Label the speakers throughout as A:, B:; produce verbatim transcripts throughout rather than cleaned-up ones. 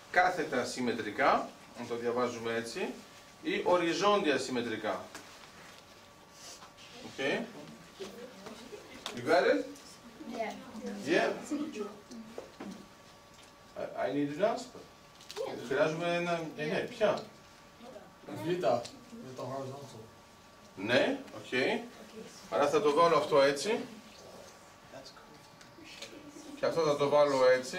A: κάθετα συμμετρικά, να το διαβάζουμε έτσι, ή οριζόντια συμμετρικά. Okay. You got it?
B: Yeah.
A: Yeah. I, I need an answer. Χρειάζομαι ένα... Ε, ναι, ποια?
C: Β, με το horizontal.
A: Ναι, οκ. Okay. Άρα θα το βάλω αυτό έτσι. Και αυτό θα το βάλω έτσι.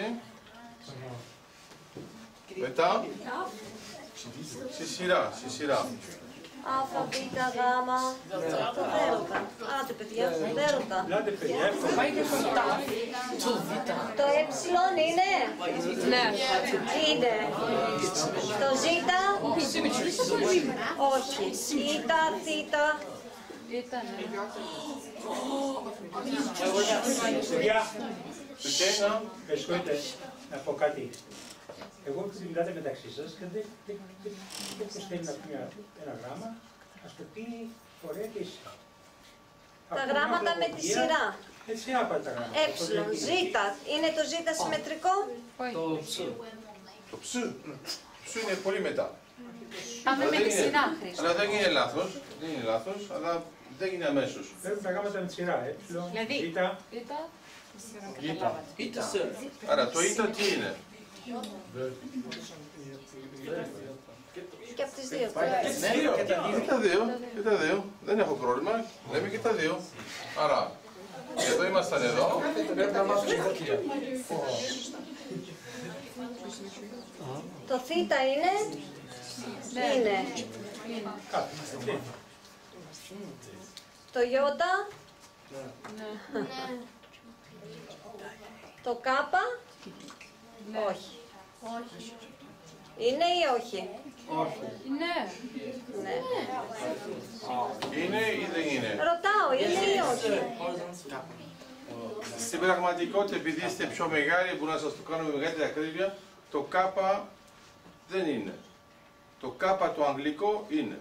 A: Μετά. Στη σειρά, στη σειρά.
D: Α, Β, Γ, το Δέλτα. Άντε παιδιά, Δέλτα.
E: Άντε παιδιά,
D: Το ε είναι.
B: Ναι.
D: Είναι. Το ζ. Όχι. Ήτα, θήτα.
B: Ήταν.
E: παιδιά,
A: Okay,
E: με συγχωρείτε να πω κάτι. Εγώ μιλάτε μεταξύ σας και δεν πώς θέλει να πει ένα γράμμα, ας το πει ωραία και εσύ.
D: Τα γράμματα με τη σειρά.
E: Με τη σειρά πάνε τα γράμματα.
D: Ε, ζ. Είναι το ζ συμμετρικό.
C: Το ψ.
A: το ψ. Ψ είναι πολύ μετά.
B: Πάμε με
A: δεν
B: τη
A: είναι-
B: σειρά, Χρήστο.
A: Αλλά δεν είναι λάθος, δεν είναι λάθος, αλλά δεν είναι αμέσως.
E: Παίρνουν τα γράμματα με τη σειρά, ε.
B: Δηλαδή,
E: Ζ,
B: Ήτα.
A: Ήτα. Άρα το ήτα τι είναι?
D: Και από τις δύο.
A: Και τα δύο, και τα δύο. Δεν έχω πρόβλημα, λέμε και τα δύο. Άρα, εδώ ήμασταν εδώ.
C: Πρέπει να μάθω και
D: Το θ είναι. Είναι. Το Ι. Το Κ. Όχι. Είναι ή όχι?
B: Ναι.
D: Ναι.
A: Είναι ή δεν είναι?
D: Ρωτάω, είναι ή όχι?
A: Στην πραγματικότητα, επειδή είστε πιο μεγάλοι, που να σας το κάνω με μεγαλύτερη ακρίβεια, το K δεν είναι. Το K το αγγλικό είναι.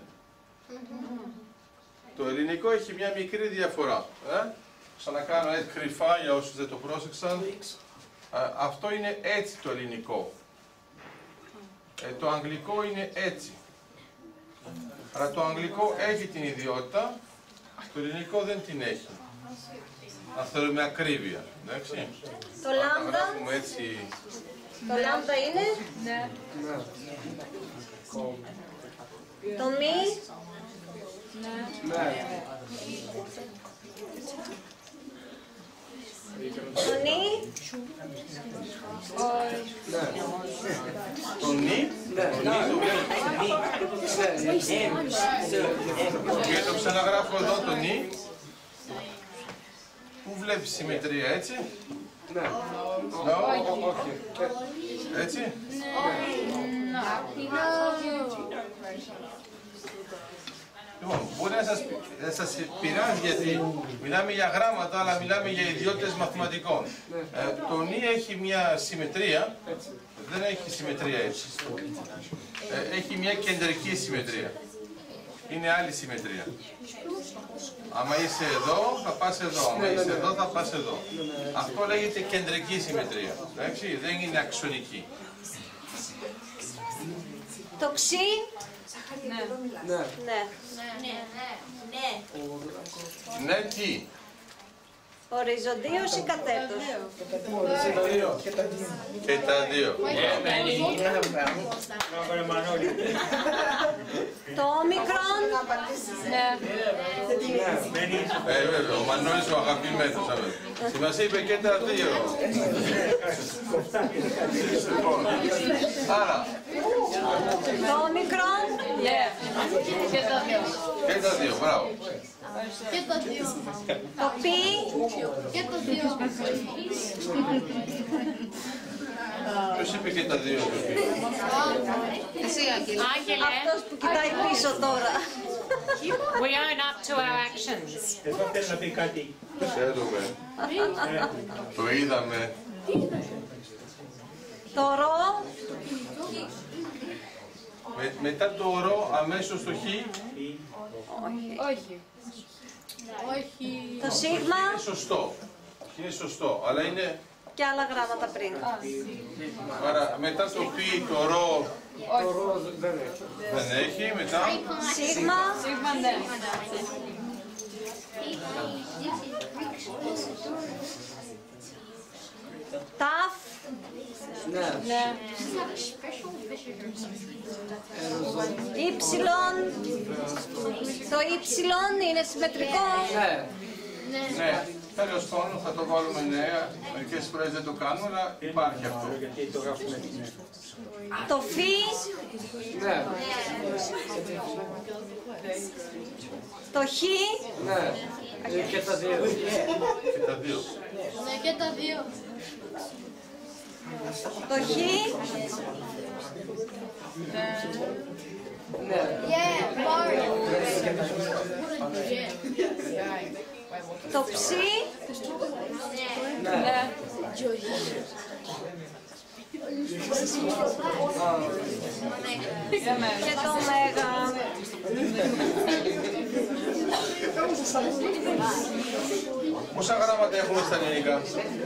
A: Το ελληνικό έχει μια μικρή διαφορά. Ε? Ξανακάνω έτσι κρυφά για όσους δεν το πρόσεξαν. Ε, αυτό είναι έτσι το ελληνικό. Ε, το αγγλικό είναι έτσι. Αλλά το αγγλικό έχει την ιδιότητα, το ελληνικό δεν την έχει. Αν θέλουμε ακρίβεια, εντάξει.
D: Το
A: Αν
D: λάμδα,
A: γράφουμε έτσι...
D: το λάμδα είναι.
B: Ναι.
D: Το μη. Το νι.
A: Το νι, το νι το βλέπεις. Και το ξαναγράφω εδώ το νι. Πού βλέπεις συμμετρία, έτσι.
C: Ναι.
A: Όχι. Έτσι. Λοιπόν, μπορεί να σας, να σας πειράζει γιατί μιλάμε για γράμματα, αλλά μιλάμε για ιδιότητες μαθηματικών. Ε, το νι έχει μια συμμετρία, δεν έχει συμμετρία έτσι. Ε, έχει μια κεντρική συμμετρία. Είναι άλλη συμμετρία. Άμα είσαι εδώ, θα πας εδώ. Άμα είσαι εδώ, θα πας εδώ. Αυτό λέγεται κεντρική συμμετρία. Εντάξει, δεν είναι αξονική.
D: Το ξύ.
B: Ναι.
C: Ναι.
D: Ναι.
A: Ναι, τι.
D: Οριζοντίος ή κατέτος?
A: Και τα δύο.
D: Το όμικρον.
B: Ναι.
A: Ε, βέβαια, ο Μανώλης ο αγαπημένος. Σημασία είπε και τα δύο. Λοιπόν, άρα,
D: Το όμικρον.
B: Ναι. Και τα δύο.
A: και τα δύο, μπράβο.
B: Και τα δύο.
D: Το πι.
B: Και τα δύο.
A: Ποιος είπε και τα δύο, το πει.
B: Εσύ, Άγγελε. Άγγελε,
D: Αυτός που κοιτάει πίσω τώρα.
B: we own up to our actions.
E: Εδώ θέλω να πει κάτι.
A: Ξέρουμε. Το είδαμε.
D: Το ρο.
A: Με, μετά το ρο, αμέσως το χ,
B: Όχι. Όχι.
D: Το σίγμα.
A: είναι σωστό. Είναι σωστό, αλλά είναι...
D: Και άλλα γράμματα πριν.
A: Άρα μετά το πι, το ρο,
C: Το ροζ δεν έχει.
A: δεν έχει, μετά.
D: Σίγμα.
B: Σίγμα ναι.
D: Ταφ.
C: Ναι.
B: Ναι.
D: Ήψιλον. Το ύψιλον είναι συμμετρικό.
C: Ναι.
A: Ναι, τέλος πάντων θα το βάλουμε νέα. Μερικές φορές δεν το κάνουμε, αλλά υπάρχει αυτό.
E: Γιατί το γράφουμε έτσι.
D: Το φι.
C: Ναι.
D: Το χ.
C: Ναι. Ε, Και τα δύο.
A: Και τα δύο.
B: Ναι, και τα δύο.
D: Το χ.
C: Ναι.
B: Yeah, Mario.
D: Το ψι.
C: Ναι.
D: Και το μέγα.
A: Πόσα γράμματα έχουμε στα ελληνικά?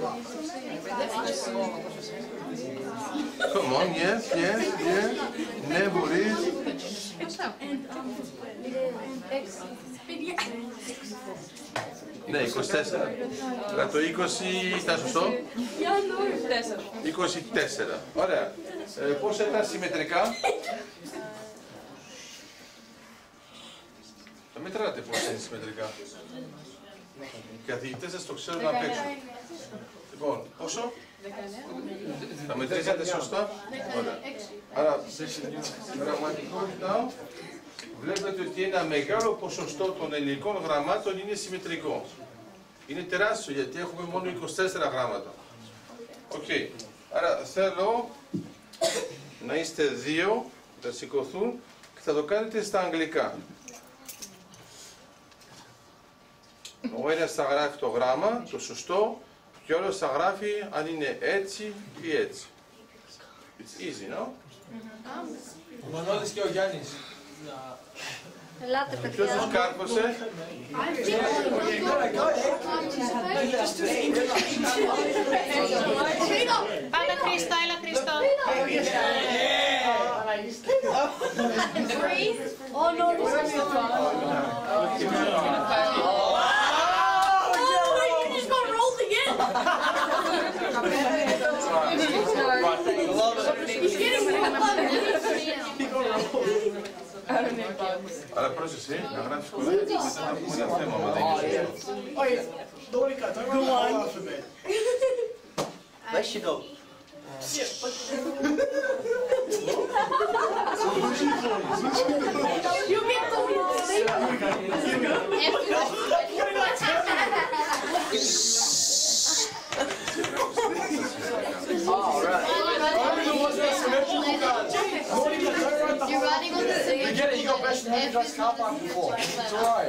A: Come on, yes, yes, yes. Ναι, μπορείς. Ναι, είκοσι τέσσερα. Αλλά το είκοσι ήταν σωστό? είκοσι τέσσερα. Ωραία. Ε, πώς ήταν συμμετρικά? Θα μετράτε πώς είναι συμμετρικά. Οι καθηγητές σας το ξέρουν απ' έξω. Λοιπόν, πόσο? Θα μετρήσατε σωστά? Ωραία. Άρα, πραγματικότητα, βλέπετε ότι ένα μεγάλο ποσοστό των ελληνικών γραμμάτων είναι συμμετρικό. Είναι τεράστιο γιατί έχουμε μόνο είκοσι τέσσερα γράμματα. Οκ. Okay. Άρα θέλω να είστε δύο, θα σηκωθούν και θα το κάνετε στα αγγλικά. Ο ένας θα γράφει το γράμμα, το σωστό, και ο άλλος θα γράφει αν είναι έτσι ή έτσι. It's easy, no?
C: Ο Μανώλης και ο Γιάννης.
D: Ελάτε
A: Ποιος τους
D: παιδιά.
A: κάρφωσε?
B: Πάμε Χρήστο, έλα Χρήστο.
D: Oh no, this is
A: Αλλά πρόσεξε, να γράφεις κουβέντα και μετά να πούμε ένα θέμα με δεν
F: Let you go.
B: You get the You're riding on the same.
F: You get it, you got best man drives car park before. It's alright.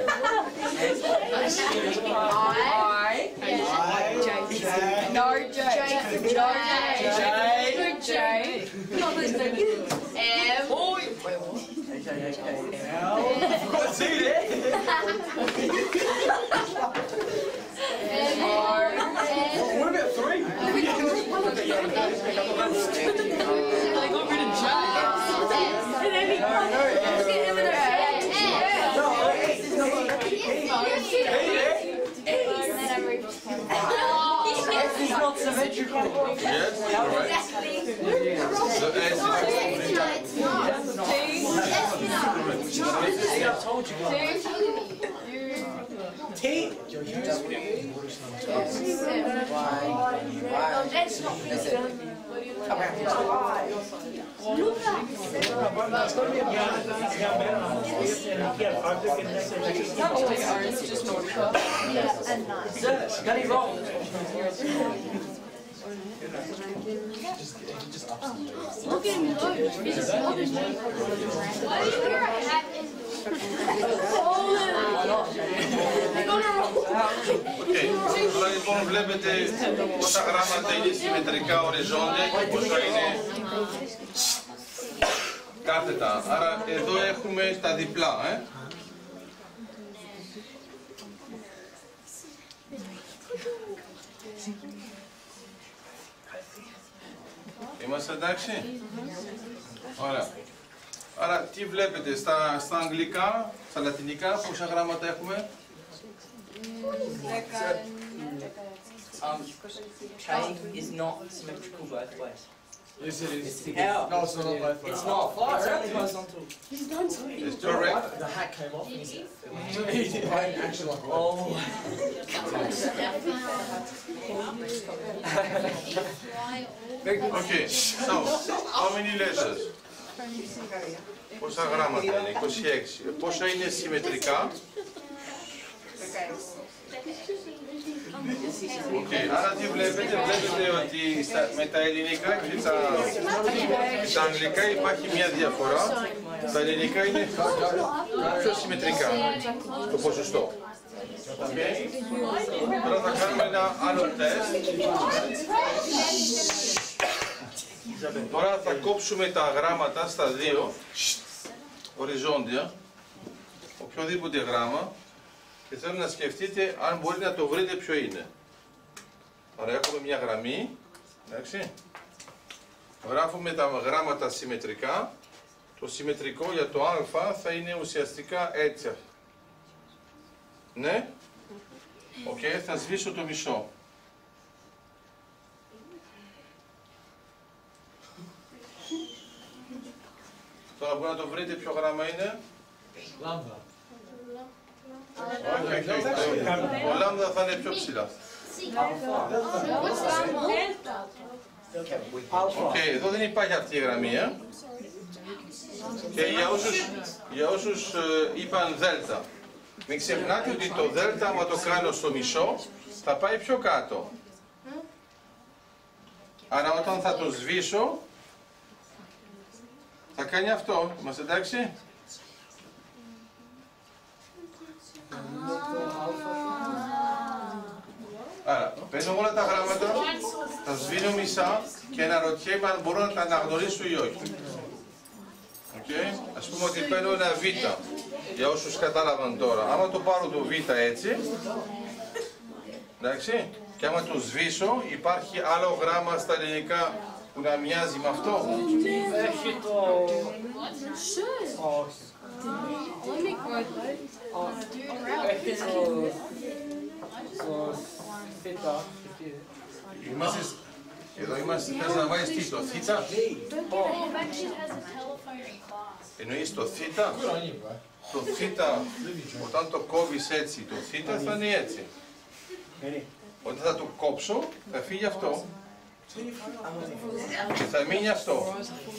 B: I. No J. No J. M.
F: See there? What about three? They got rid of J. He's not symmetrical.
A: Yes, correct. So S is
F: I told you guys. T.
E: Για μένα να μας πεις την ελληνική αλφάβητα και να έχετε
F: Got it wrong.
B: Look at him go. He's just holding me. Why do you wear a hat?
A: Okay. Τώρα λοιπόν βλέπετε πόσα γράμματα είναι συμμετρικά οριζόντια και πόσα είναι κάθετα. Άρα εδώ έχουμε τα διπλά. Ε. Είμαστε εντάξει. Ωραία. Άρα τι βλέπετε στα, στα αγγλικά, στα λατινικά, πόσα γράμματα έχουμε?
G: Um, K is not symmetrical both ways.
C: Yes, it is.
G: How?
C: No, it's not both ways.
G: It's not. It's only horizontal.
B: He's done something.
A: It's correct.
C: The hat came off and he did action like
G: Oh. Very good.
A: Okay, so, how many letters? Πόσα γράμματα είναι, είκοσι έξι. Πόσα είναι συμμετρικά? Okay, άρα τι βλέπετε, βλέπετε ότι στα, με τα ελληνικά και τα, και τα αγγλικά υπάρχει μια διαφορά. Τα ελληνικά είναι πιο συμμετρικά, το ποσοστό. Okay. Τώρα θα κάνουμε ένα άλλο τεστ. Τώρα θα κόψουμε τα γράμματα στα δύο, οριζόντια, οποιοδήποτε γράμμα, και θέλω να σκεφτείτε αν μπορείτε να το βρείτε ποιο είναι. Άρα έχουμε μια γραμμή, εντάξει. Γράφουμε τα γράμματα συμμετρικά. Το συμμετρικό για το α θα είναι ουσιαστικά έτσι. Ναι. Οκ, okay, θα σβήσω το μισό. Τώρα μπορείτε να το βρείτε ποιο γράμμα είναι.
C: Λάμδα.
A: Όχι, όχι, όχι. Το λάμδα θα είναι πιο ψηλά. Οκ, εδώ δεν υπάρχει αυτή η γραμμή, ε. Και για όσους, για όσους ε, είπαν δέλτα, μην ξεχνάτε ότι το δέλτα, άμα το κάνω στο μισό, θα πάει πιο κάτω. Άρα όταν θα το σβήσω, θα κάνει αυτό. Είμαστε εντάξει? Άρα, παίρνω όλα τα γράμματα, τα σβήνω μισά και αναρωτιέμαι αν μπορώ να τα αναγνωρίσω ή όχι. Okay. Ας πούμε ότι παίρνω ένα β, για όσους κατάλαβαν τώρα. Άμα το πάρω το β έτσι, εντάξει, και άμα το σβήσω, υπάρχει άλλο γράμμα στα ελληνικά που να μοιάζει με αυτό.
C: Έχει το...
B: Let me go though.
C: Έχει το... Το... Θήτα.
A: Είμαστε, εδώ είμαστε, θες να βάλεις τι, το θήτα? Εννοείς το θήτα? Το θήτα, όταν το κόβεις έτσι, το θήτα θα είναι έτσι. Όταν θα το κόψω, θα φύγει αυτό. Και θα μείνει αυτό.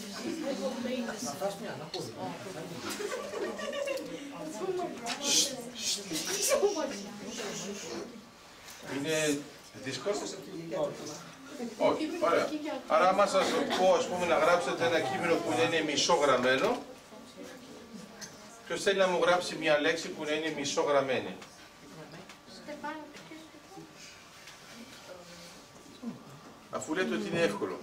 A: Είναι δύσκολο? Όχι, ωραία. Άρα άμα σας πω, ας πούμε, να γράψετε ένα κείμενο που είναι μισογραμμένο, ποιος θέλει να μου γράψει μια λέξη που είναι μισογραμμένη? Αφού λέτε ότι είναι εύκολο.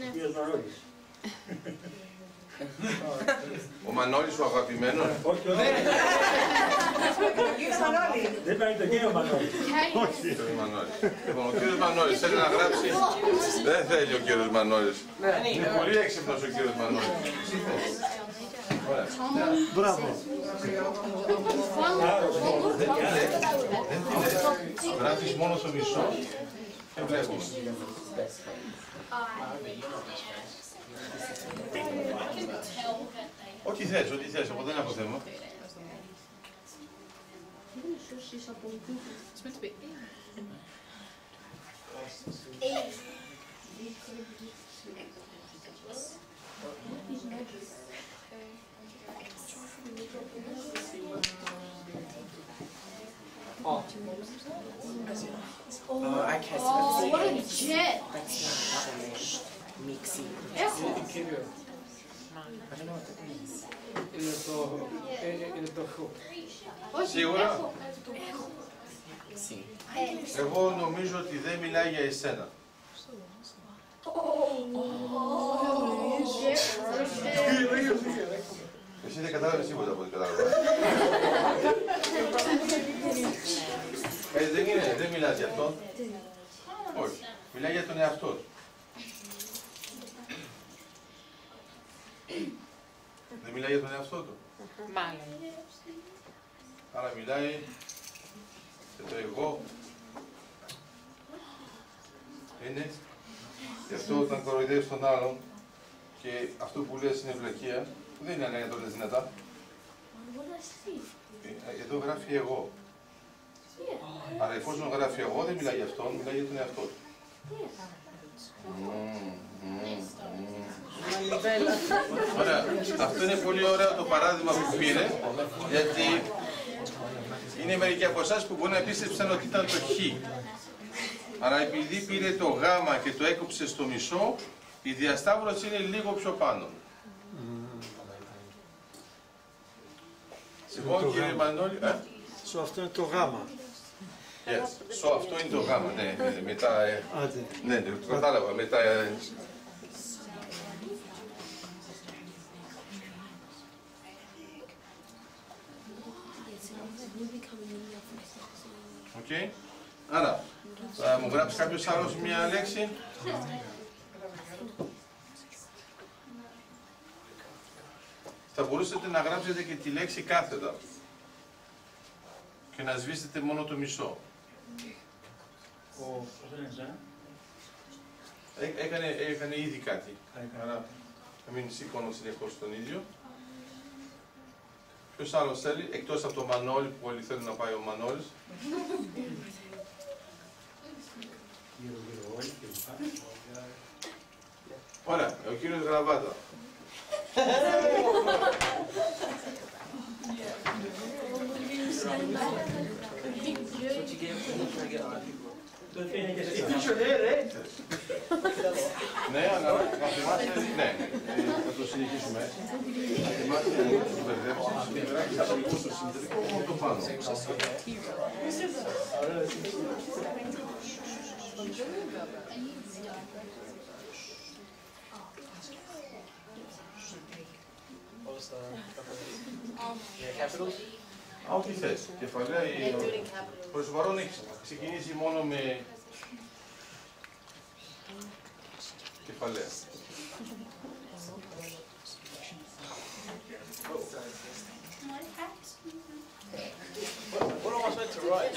A: Ο Μανώλης ο αγαπημένος.
E: Όχι, όχι. Δεν πάει τον κύριο Μανώλη.
A: Όχι. Λοιπόν, ο κύριος Μανώλης θέλει να γράψει. Δεν θέλει ο κύριος Μανώλης. Είναι πολύ έξυπνος ο κύριος Μανώλης.
E: Μπράβο.
A: Δεν τη λες. Δεν τη λες. Γράφεις μόνο στο μισό και βλέπεις. Ό,τι θες, ό,τι θες, εγώ δεν έχω θέμα.
G: Oh. Oh, okay. So
B: Oh, what a jet!
G: that's not another mesh. Mixing.
B: Echo.
G: I don't know what that means.
C: Είναι το... Είναι το χου.
A: Σίγουρα.
G: Mixing.
A: Εγώ νομίζω ότι δεν μιλάει για εσένα. Εσύ δεν κατάλαβες τίποτα από ό,τι κατάλαβα. Ε, δεν είναι, δεν μιλάς για αυτόν. Όχι. Μιλάει για τον εαυτό του. Δεν μιλάει για τον εαυτό του.
G: Μάλλον.
A: Άρα μιλάει για το εγώ. Είναι. Γι' αυτό όταν κοροϊδεύεις τον άλλον και αυτό που λες είναι βλακεία, δεν είναι ανάγκη να το λες δυνατά. Ε, εδώ γράφει εγώ. Άρα εφόσον γράφει εγώ δεν μιλάει για αυτόν, μιλάει για τον εαυτό του. Ωραία. Αυτό είναι πολύ ωραίο το παράδειγμα που πήρε, γιατί είναι μερικοί από εσάς που μπορεί να πίστεψαν ότι ήταν το χ. Άρα επειδή πήρε το γ και το έκοψε στο μισό, η διασταύρωση είναι λίγο πιο πάνω. Λοιπόν, κύριε Μανώλη, ε?
H: Σο αυτό είναι το γάμα.
A: Yes. Σο αυτό είναι το γάμα, ναι, ναι, μετά, ε,
H: Άντε.
A: ναι, ναι, το κατάλαβα, μετά, ε, Οκ. Okay. Άρα, θα μου γράψει κάποιος άλλος μία λέξη. Θα μπορούσατε να γράψετε και τη λέξη κάθετα και να σβήσετε μόνο το μισό.
E: Ο, πώς το λένε, Ζαν.
A: Έ, έκανε, έκανε ήδη κάτι. Άρα, να μην σηκώνω συνεχώς τον ίδιο. Ποιος άλλος θέλει, εκτός από τον Μανώλη που όλοι θέλουν να πάει ο Μανώλης.
E: Γύρω γύρω όλοι και λοιπά.
A: Ωραία, ο κύριος Γραβάτα.
E: Τότε είναι και εσύ.
A: Ναι, αλλά να θυμάστε, ναι, θα το συνεχίσουμε έτσι. Να θυμάστε να μην τους μπερδέψεις και γράφεις από λίγο στο συντρικό μόνο το πάνω. Α, ό,τι θες. Κεφαλαία ή... Προς το παρόν έχεις ξεκινήσει μόνο με κεφαλαία.
C: What am I supposed to write?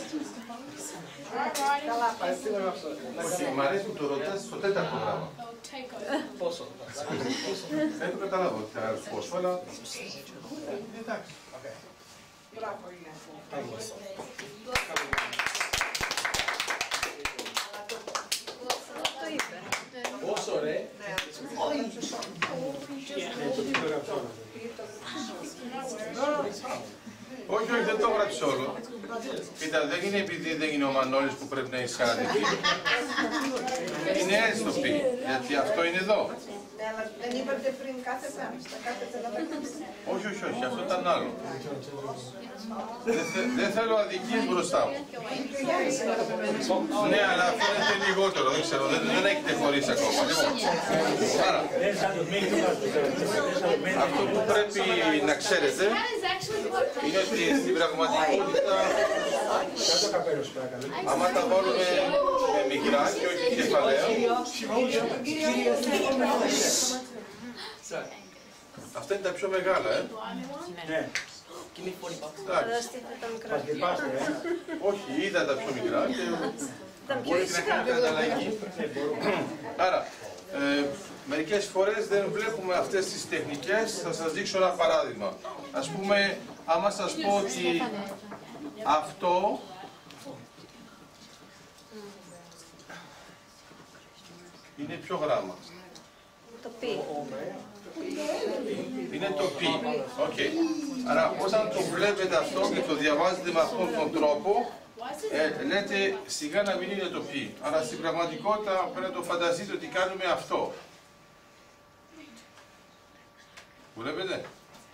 A: Όχι, μ' αρέσει που το ρωτάς στο τέταρτο γράμμα.
C: Πόσο?
A: Δεν το καταλάβω ότι θα γράψει πόσο, αλλά... Εντάξει.
C: Πόσο ρε?
A: Όχι, όχι, δεν το έγραψε όλο. Κοίτα, δεν είναι επειδή δεν είναι ο Μανώλης που πρέπει να έχει κάτι. Είναι έτσι το πει, γιατί αυτό είναι εδώ.
I: Ναι, αλλά δεν είπατε πριν κάθετα, στα κάθετα να
A: Όχι, όχι, όχι, αυτό ήταν άλλο. Δεν, θε, δεν θέλω αδικίες μπροστά μου. Ναι, αλλά φαίνεται λιγότερο, δεν ξέρω, δεν, δεν έχετε χωρίσει ακόμα. Λοιπόν, άρα, αυτό που πρέπει να ξέρετε είναι ότι στην πραγματικότητα, άμα τα βάλουμε με μικρά και όχι κεφαλαία, αυτά είναι τα πιο μεγάλα, ε.
E: Ναι.
A: Εντάξει. Όχι, είδα τα πιο μικρά και μπορείτε να κάνετε ανταλλαγή. Άρα, ε, μερικές φορές δεν βλέπουμε αυτές τις τεχνικές. Θα σας δείξω ένα παράδειγμα. Ας πούμε, άμα σας πω ότι αυτό είναι ποιο γράμμα?
D: Το πι.
A: Είναι το πι. Okay. Άρα όταν το βλέπετε αυτό και το διαβάζετε με αυτόν τον τρόπο, ε, λέτε σιγά να μην είναι το πι. Άρα στην πραγματικότητα πρέπει να το φανταστείτε ότι κάνουμε αυτό. Βλέπετε?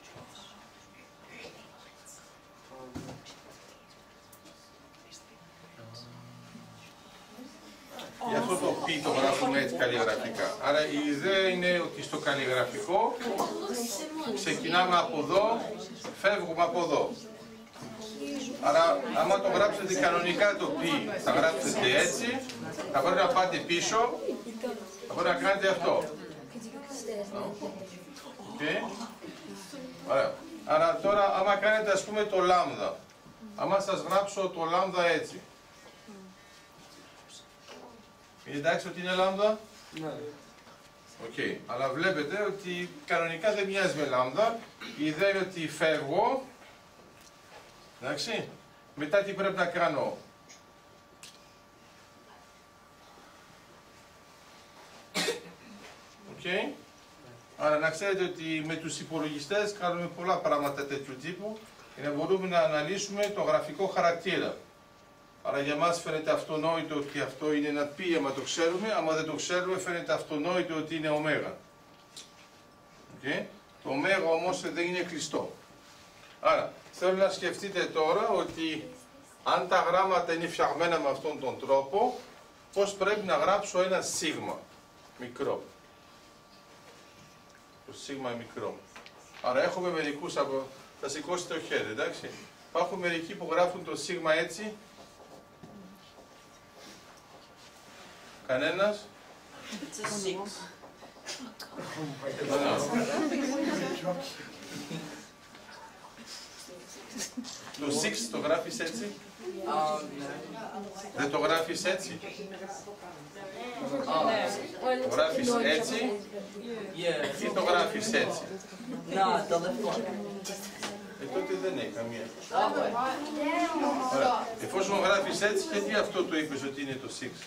A: Γι' αυτό το πι το γράφουμε έτσι καλλιγραφικά. Άρα η ιδέα είναι ότι στο καλλιγραφικό ξεκινάμε από εδώ, φεύγουμε από εδώ. Άρα άμα το γράψετε κανονικά το πι, θα γράψετε έτσι, θα πρέπει να πάτε πίσω, θα πρέπει να κάνετε αυτό. Okay. Ωραία. Άρα τώρα άμα κάνετε ας πούμε το λάμδα, άμα σας γράψω το λάμδα έτσι, είναι εντάξει ότι είναι λάμδα?
C: Ναι.
A: Οκ. Okay. Αλλά βλέπετε ότι κανονικά δεν μοιάζει με λάμδα. Η ιδέα είναι ότι φεύγω, εντάξει, μετά τι πρέπει να κάνω? Okay. Άρα να ξέρετε ότι με τους υπολογιστές κάνουμε πολλά πράγματα τέτοιου τύπου για να μπορούμε να αναλύσουμε το γραφικό χαρακτήρα. Άρα για μας φαίνεται αυτονόητο ότι αυτό είναι ένα πι άμα το ξέρουμε, άμα δεν το ξέρουμε φαίνεται αυτονόητο ότι είναι ωμέγα. Okay. Το ωμέγα όμως δεν είναι κλειστό. Άρα θέλω να σκεφτείτε τώρα ότι αν τα γράμματα είναι φτιαγμένα με αυτόν τον τρόπο, πώς πρέπει να γράψω ένα σίγμα μικρό. Το σίγμα μικρό. Άρα έχουμε μερικούς από... Θα σηκώσετε το χέρι, εντάξει. Υπάρχουν μερικοί που γράφουν το σίγμα έτσι. Κανένας. Το six το γράφεις έτσι. Δεν το γράφεις έτσι. Το γράφεις έτσι ή το γράφεις έτσι. Ε, τότε δεν έχει καμία. Ωραία. Εφόσον γράφεις έτσι, γιατί αυτό το είπες ότι είναι το six.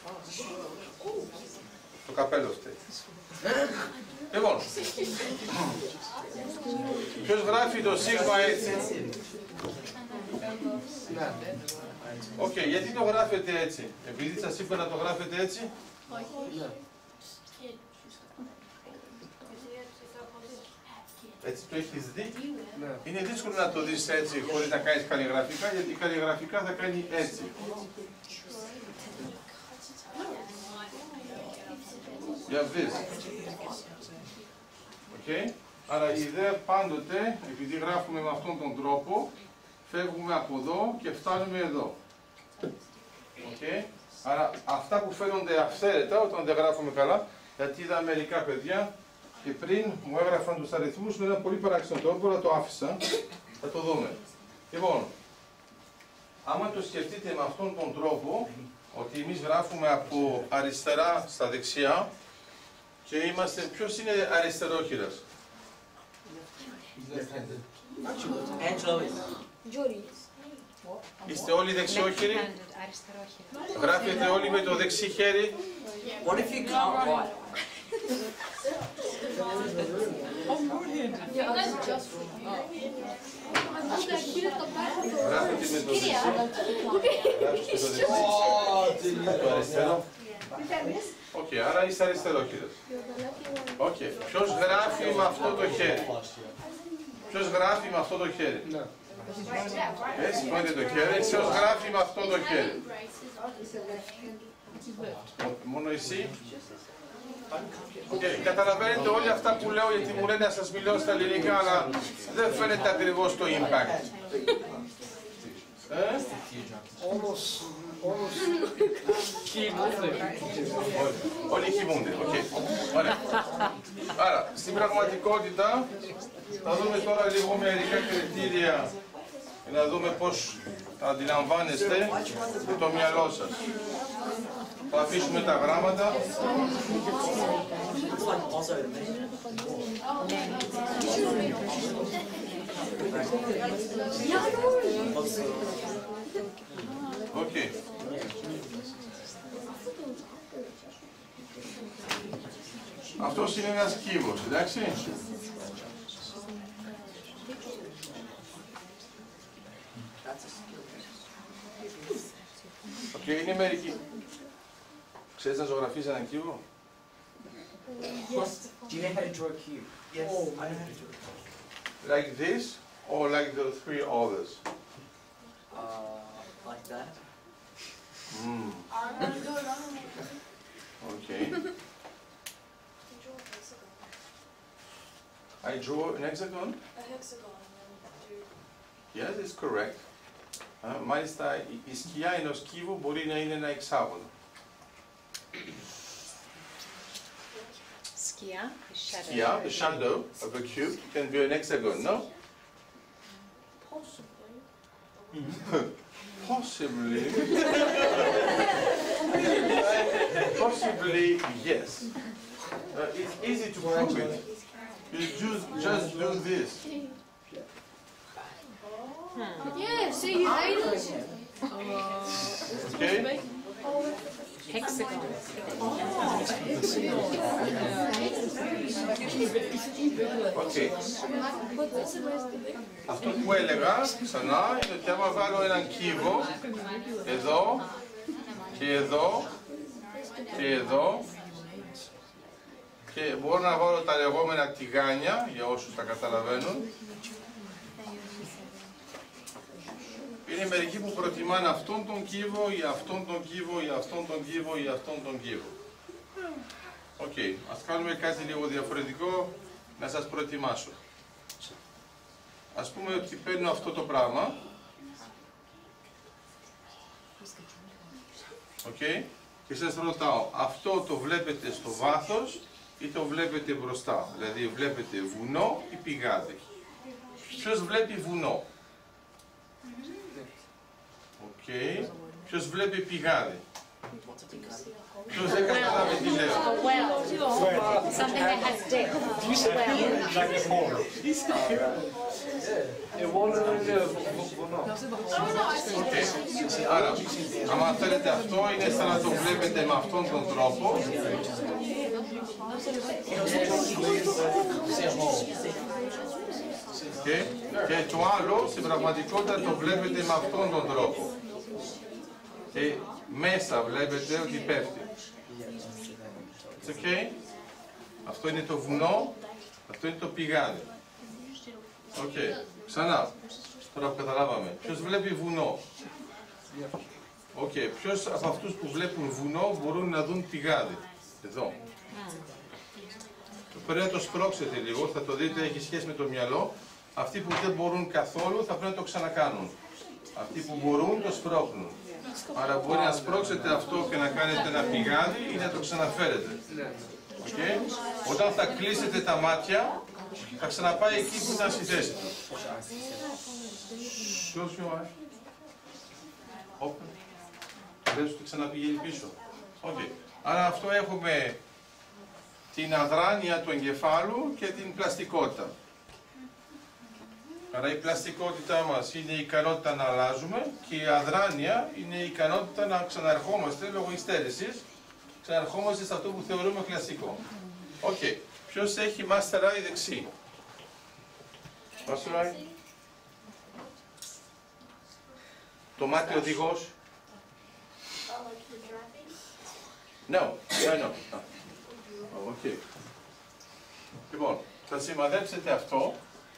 A: Το καπέλο φταίει. Λοιπόν, ποιος γράφει το σίγμα έτσι? Οκ, okay, γιατί το γράφετε έτσι? Επειδή σας είπα να το γράφετε έτσι?
B: Όχι.
A: Έτσι το έχεις δει? Είναι δύσκολο να το δεις έτσι χωρίς να κάνεις καλλιγραφικά, γιατί καλλιγραφικά θα κάνει έτσι. Για δεις. Okay. Άρα η ιδέα πάντοτε, επειδή γράφουμε με αυτόν τον τρόπο, φεύγουμε από εδώ και φτάνουμε εδώ. Okay. Άρα αυτά που φαίνονται αυθαίρετα όταν δεν γράφουμε καλά, γιατί είδα μερικά παιδιά και πριν μου έγραφαν τους αριθμούς με ένα πολύ παράξενο τρόπο, αλλά το άφησα. Θα το δούμε. Λοιπόν, άμα το σκεφτείτε με αυτόν τον τρόπο, ότι εμείς γράφουμε από αριστερά στα δεξιά και είμαστε, ποιος είναι αριστερόχειρας? Είστε όλοι δεξιόχειροι? Γράφετε όλοι με το δεξί χέρι?
G: What if you can't write?
A: Γράφετε με το δεξί. Γράφετε το δεξί. Το αριστερό. Οκ, okay, άρα είστε αριστερόχειρες. Οκ, okay. Ποιος γράφει με αυτό το χέρι? Ποιος γράφει με αυτό το χέρι? Έτσι, πόντε το χέρι. Ποιος γράφει με αυτό το χέρι? Μόνο εσύ? Okay. Καταλαβαίνετε όλοι αυτά που λέω, γιατί μου λένε να σας μιλώ στα ελληνικά, αλλά δεν φαίνεται ακριβώς το impact. Ε? Όλοι κοιμούνται. Okay. Ωραία. Άρα, στην πραγματικότητα, θα δούμε τώρα λίγο μερικά κριτήρια για να δούμε πώς θα αντιλαμβάνεστε με το μυαλό σας. Θα αφήσουμε τα γράμματα. Οκ. Okay. Αυτός είναι ένας κύβος, εντάξει. Οκ, okay, είναι μερικοί. Ξέρεις να ζωγραφίσεις έναν κύβο?
G: Yes. Do you know how to draw a cube? Yes. Oh, I know how to draw a cube.
A: Like this, or like the three others?
G: Uh, like that.
A: Mm. Okay. I draw an hexagon?
B: A hexagon.
A: Yes, it's correct. Uh, μάλιστα, η σκιά ενός κύβου μπορεί να είναι ένα εξάγωνο. σκιά, the shadow of a cube can be an hexagon, no? Possibly. Possibly, yes. Uh, it's easy to prove it. You just, just do this.
B: Yeah, see, you made it.
A: Okay?
B: Hexagon.
A: Okay. Αυτό που έλεγα ξανά είναι ότι άμα βάλω έναν κύβο εδώ και εδώ και εδώ και μπορώ να βάλω τα λεγόμενα τηγάνια για όσους τα καταλαβαίνουν. Είναι μερικοί που προτιμάνε αυτόν τον κύβο ή αυτόν τον κύβο ή αυτόν τον κύβο ή αυτόν τον κύβο. Οκ, okay. Ας κάνουμε κάτι λίγο διαφορετικό να σας προετοιμάσω. Ας πούμε ότι παίρνω αυτό το πράγμα. Οκ, okay. Και σας ρωτάω, αυτό το βλέπετε στο βάθος ή το βλέπετε μπροστά? Δηλαδή βλέπετε βουνό ή πηγάδι? Ποιος βλέπει βουνό? Οκ. Okay. Ποιος βλέπει πηγάδι? Ποιος δεν καταλάβει τι λέω?
B: Something that has depth.
A: Okay. Άρα, άμα θέλετε αυτό, είναι σαν να το βλέπετε με αυτόν τον τρόπο. Okay. Και το άλλο, στην πραγματικότητα, το βλέπετε με αυτόν τον τρόπο. Και μέσα βλέπετε ότι πέφτει. It's okay. Αυτό είναι το βουνό, αυτό είναι το πηγάδι. Οκ. Okay. Ξανά. Τώρα που καταλάβαμε. Ποιος βλέπει βουνό? Οκ. Okay. Ποιος από αυτούς που βλέπουν βουνό μπορούν να δουν πηγάδι? Εδώ. Πρέπει να το σπρώξετε λίγο, θα το δείτε, έχει σχέση με το μυαλό. Αυτοί που δεν μπορούν καθόλου θα πρέπει να το ξανακάνουν. Αυτοί που μπορούν το σπρώχνουν. Άρα μπορεί να σπρώξετε αυτό και να κάνετε ένα πηγάδι ή να το ξαναφέρετε. Okay. Όταν θα κλείσετε τα μάτια, θα ξαναπάει εκεί που ήταν στη θέση του. Close your eyes. Open. Δεν σου ξαναπηγαίνει πίσω. Okay. Άρα αυτό έχουμε την αδράνεια του εγκεφάλου και την πλαστικότητα. Άρα η πλαστικότητά μας είναι η ικανότητα να αλλάζουμε και η αδράνεια είναι η ικανότητα να ξαναρχόμαστε λόγω υστέρησης, ξαναρχόμαστε σε αυτό που θεωρούμε κλασικό. Οκ. Okay. Ποιος έχει master eye δεξί? Master eye. Το μάτι οδηγός. No, no, no. Οκ. Okay. Λοιπόν, θα σημαδέψετε αυτό.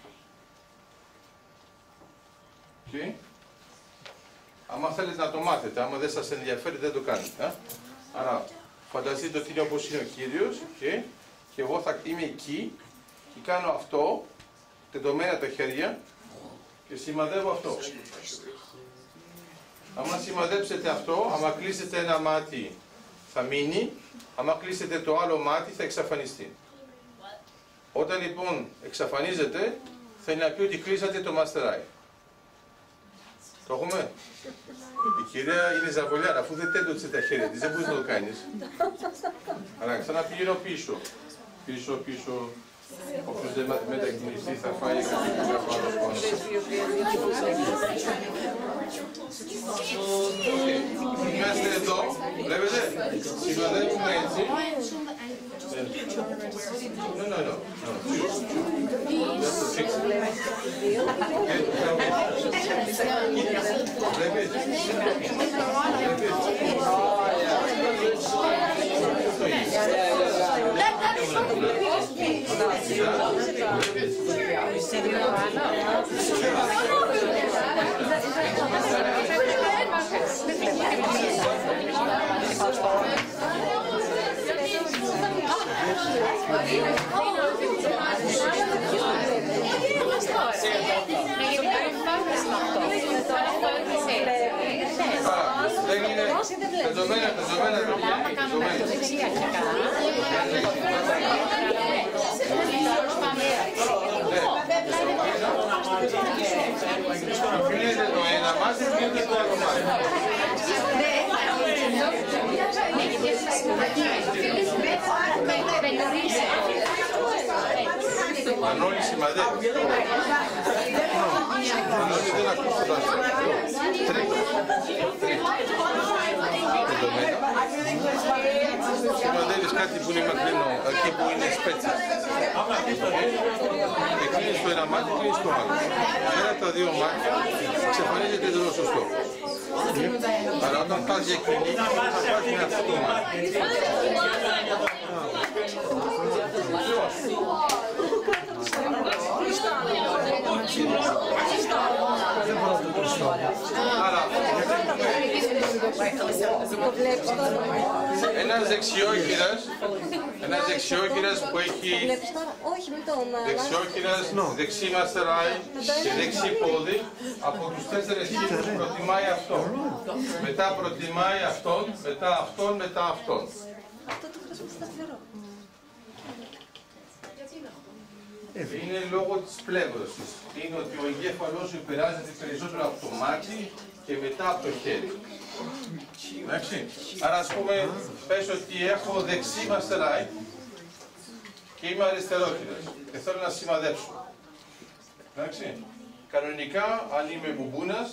A: Okay. Άμα θέλετε να το μάθετε, άμα δεν σας ενδιαφέρει δεν το κάνετε. Α? Άρα φανταστείτε ότι είναι όπως είναι ο Κύριος okay. Και εγώ θα είμαι εκεί και κάνω αυτό, τεντωμένα τα χέρια και σημαδεύω αυτό. Άμα σημαδέψετε αυτό, άμα κλείσετε ένα μάτι θα μείνει, άμα κλείσετε το άλλο μάτι θα εξαφανιστεί. Όταν λοιπόν εξαφανίζεται, θέλει να πει ότι κλείσατε το master eye. Το έχουμε. Η κυρία είναι ζαβολιάρα, αφού δεν τέντωσε τα χέρια της, δεν μπορείς να το κάνεις. Αλλά ξαναπηγαίνω πίσω. Πίσω, πίσω. Όποιος δεν μετακινηθεί θα φάει κάτι που θα πάρω πάνω. Είμαστε εδώ, βλέπετε, σημαδεύουμε έτσι. No, no, no. Πεζωμένα, πεζωμένα, Κλείνετε το ένα μάτι, κλείνετε το άλλο μάτι. Μανώλη σημαδεύει. Μανώλη δεν ακούω τα σημαδεύεις κάτι που είναι μακρινό, εκεί που είναι σπέτσα. Και κλείνεις το ένα μάτι, κλείνεις το άλλο. Ένα από τα δύο μάτια εξαφανίζεται το σωστό. Αλλά όταν πας για κλινική, θα πας με αυτό το μάτι. Άρα, ένας δεξιόχειρας, ένας δεξιόχειρας που έχει δεξιόχειρας, δεξί μαστεράι και δεξί πόδι, από τους τέσσερις χείρους προτιμάει αυτόν. Μετά προτιμάει αυτόν, μετά αυτόν, μετά αυτόν. Είναι λόγω της πλεύρωσης. Είναι ότι ο εγκέφαλός σου υπεράζεται περισσότερο από το μάτι και μετά από το χέρι. Εντάξει. Άρα ας πούμε, πες ότι έχω δεξί μαστεράι και είμαι αριστερόχειρας και θέλω να σημαδέψω. Εντάξει. Κανονικά, αν είμαι μπουμπούνας,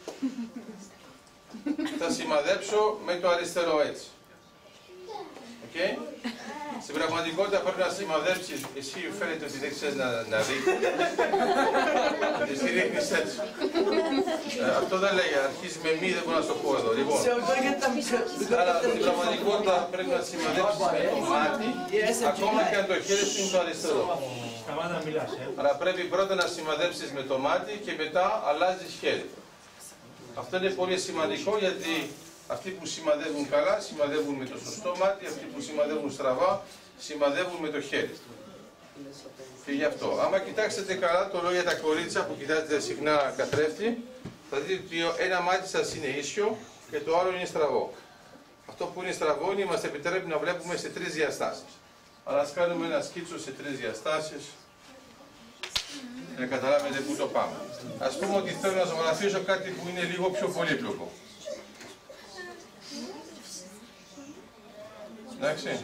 A: θα σημαδέψω με το αριστερό έτσι. Okay. Στην πραγματικότητα πρέπει να σημαδέψεις, εσύ φαίνεται ότι δεν ξέρεις να, να ρίχνεις. Εσύ ρίχνεις έτσι. ε, αυτό δεν λέει, αρχίζει με μη, δεν μπορώ να σου πω εδώ. Λοιπόν, άρα στην πραγματικότητα πρέπει να σημαδέψεις με το μάτι, ακόμα και αν το χέρι σου είναι το αριστερό. Άρα πρέπει πρώτα να σημαδέψεις με το μάτι και μετά αλλάζεις χέρι. Αυτό είναι πολύ σημαντικό γιατί αυτοί που σημαδεύουν καλά, σημαδεύουν με το σωστό μάτι, αυτοί που σημαδεύουν στραβά, σημαδεύουν με το χέρι. Και γι' αυτό, άμα κοιτάξετε καλά το λέω για τα κορίτσια που κοιτάτε συχνά καθρέφτη, θα δείτε ότι ένα μάτι σας είναι ίσιο και το άλλο είναι στραβό. Αυτό που είναι στραβό είναι μας επιτρέπει να βλέπουμε σε τρεις διαστάσεις. Αλλά ας κάνουμε ένα σκίτσο σε τρεις διαστάσεις, να καταλάβετε πού το πάμε. Ας πούμε ότι θέλω να ζωγραφίσω κάτι που είναι λίγο πιο πολύπλοκο. Εντάξει.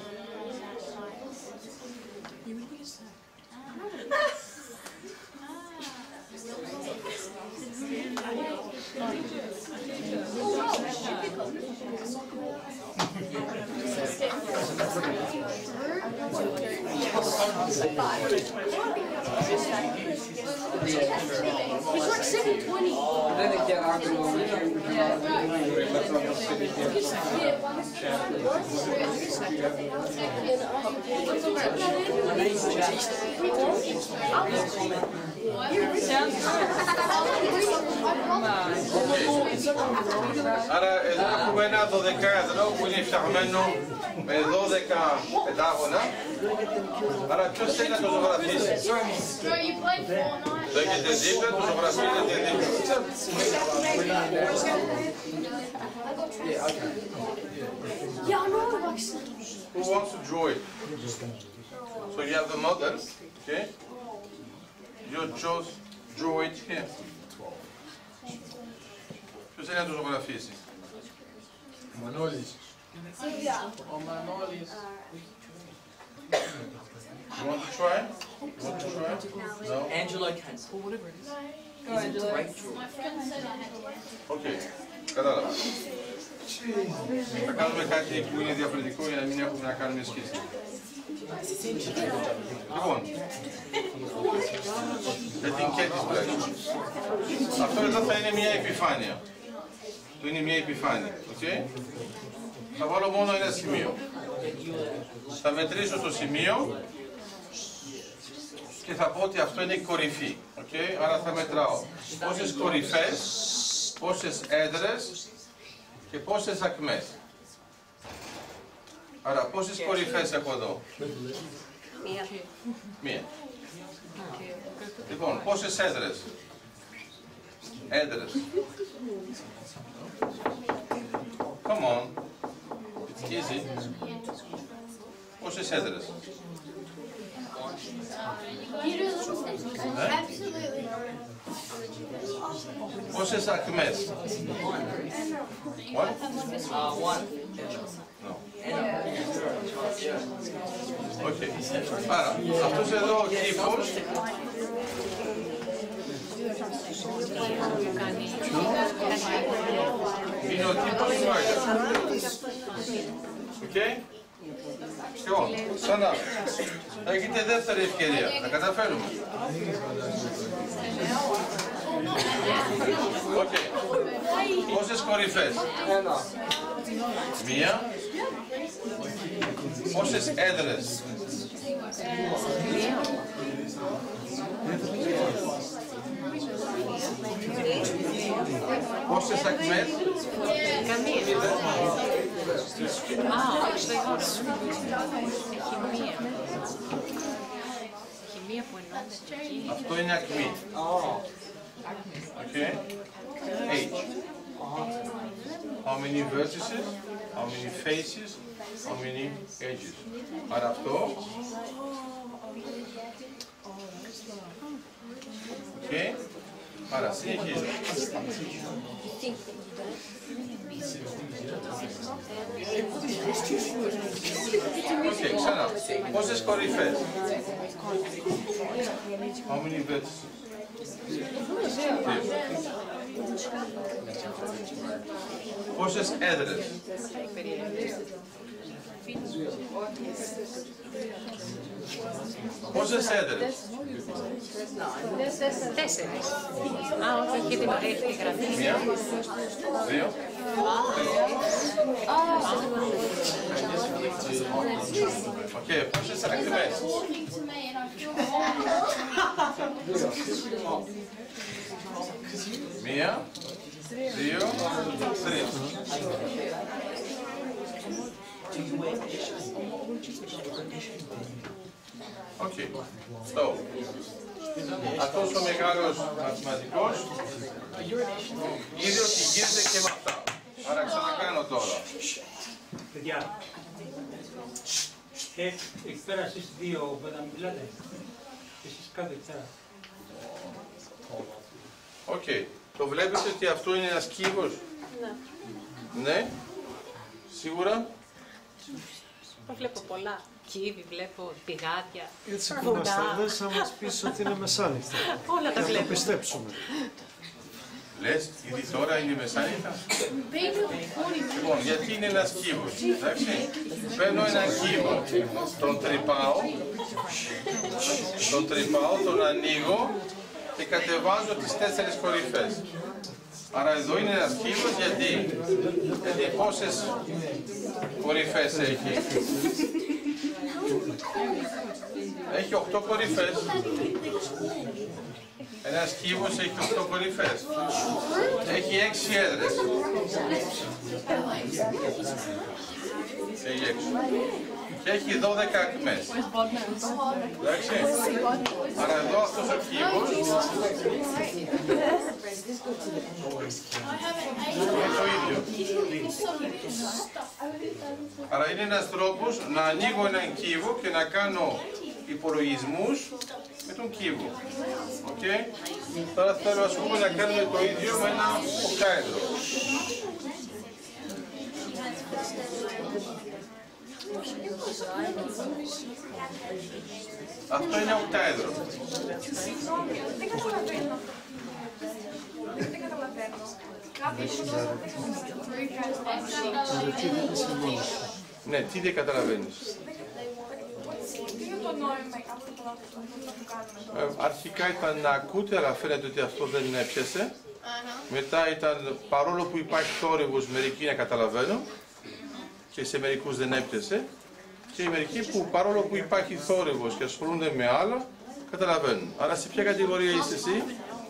B: He's like seven twenty.
C: Then they get on to
A: Άρα εδώ έχουμε ένα δωδεκάεδρο που είναι φτιαγμένο με δώδεκα πεντάγωνα. Άρα ποιος θέλει να το ζωγραφίσει? Το έχετε δίπλα, το ζωγραφίζετε δίπλα. Who wants to draw it? So you have the model, okay? You just draw it here. Ποιος θέλει να το ζωγραφίσει?
C: Ο Μανώλης. Ο Μανώλης.
A: You want to try? You want to try? No?
G: Angela can. Or whatever it is. Is it right draw?
A: Okay. Κατάλαβα. Θα κάνουμε κάτι που είναι διαφορετικό για να μην έχουμε να κάνουμε σκίση. Λοιπόν, με την κέντης τουλάχιστον. Αυτό εδώ θα είναι μια επιφάνεια. Το είναι μια επιφάνεια. Okay? Θα βάλω μόνο ένα σημείο. Θα μετρήσω το σημείο και θα πω ότι αυτό είναι κορυφή. Okay? Άρα θα μετράω πόσες κορυφές, πόσες έδρες και πόσες ακμές. Άρα πόσες κορυφές έχω εδώ?
D: Μία.
A: Μία. Λοιπόν, πόσες έδρες? Έδρες. Come on. Και εσύ. Πόσες έδρες? Πόσες ακμές? What? No. Okay. Άρα, αυτός εδώ ο κήπος είναι ο τύπος του Άγιου. Οκ. Λοιπόν, ξανά. Έχετε δεύτερη ευκαιρία. Να καταφέρουμε. Οκ. Πόσες κορυφές? Μία. Πόσες έδρες? Πόσες ακμές?
B: Καμία. Α, όχι, δεν έχει μία. Έχει μία που ενώνεται.
A: Αυτό είναι ακμή. Okay. H. How many vertices? How many faces? How many edges? Άρα αυτό. Okay. Άρα συνεχίζω. Okay, ξανά. Πόσες κορυφές? How many vertices? Πόσες έδρες? Πόσες έδρες?
B: Τέσσερις. Α, όχι, έχει την ωραία τη γραμμή.
A: Μία, δύο, οκ, πόσες ακμές? Μία, δύο, τρεις. Οκ, αυτό. Αυτός ο μεγάλος μαθηματικός είδε ότι γίνεται και με αυτά. Άρα ξανακάνω τώρα.
E: Παιδιά, ε, εκεί πέρα εσείς δύο που να μιλάτε, εσείς κάτω εκεί πέρα.
A: Οκ, το βλέπετε ότι αυτό είναι ένας κύβος?
D: Ναι.
A: Ναι, σίγουρα.
B: Βλέπω πολλά. Κύβη, βλέπω πηγάδια.
H: Έτσι που είμαστε εδώ, θα μας πεις ότι είναι μεσάνυχτα.
B: Όλα τα
H: Να το
B: βλέπω.
H: πιστέψουμε.
A: Λες, ήδη τώρα είναι μεσάνυχτα. Λοιπόν, γιατί είναι ένας κύβος, εντάξει. Παίρνω έναν κύβο, τον τρυπάω, τον τρυπάω, τον ανοίγω και κατεβάζω τις τέσσερις κορυφές. Άρα εδώ είναι ένας κύβος, γιατί, γιατί πόσες κορυφές έχει? Έχει οκτώ κορυφές. Ένας κύβος έχει οκτώ κορυφές. Έχει έξι έδρες. Έχει έξι. Και έχει δώδεκα ακμές. Εντάξει. Άρα εδώ αυτός ο κύβος είναι το ίδιο. Άρα είναι ένας τρόπος να ανοίγω έναν κύβο και να κάνω υπολογισμούς με τον κύβο. Okay. Τώρα θέλω ας πούμε να κάνουμε το ίδιο με ένα οκτάεδρο. Αυτό είναι οκτάεδρο.
I: Δεν καταλαβαίνω. Δεν καταλαβαίνω.
A: Ναι, τι δεν καταλαβαίνεις?
I: Τι είναι το νόημα αυτό που κάνουμε τώρα?
A: Αρχικά ήταν να ακούτε, αλλά φαίνεται ότι αυτό δεν έπιασε. Μετά ήταν, παρόλο που υπάρχει θόρυβος, μερικοί να καταλαβαίνουν και σε μερικούς δεν έπιασε. Και οι μερικοί που παρόλο που υπάρχει θόρυβος και ασχολούνται με άλλα, καταλαβαίνουν. Άρα σε ποια κατηγορία είσαι εσύ?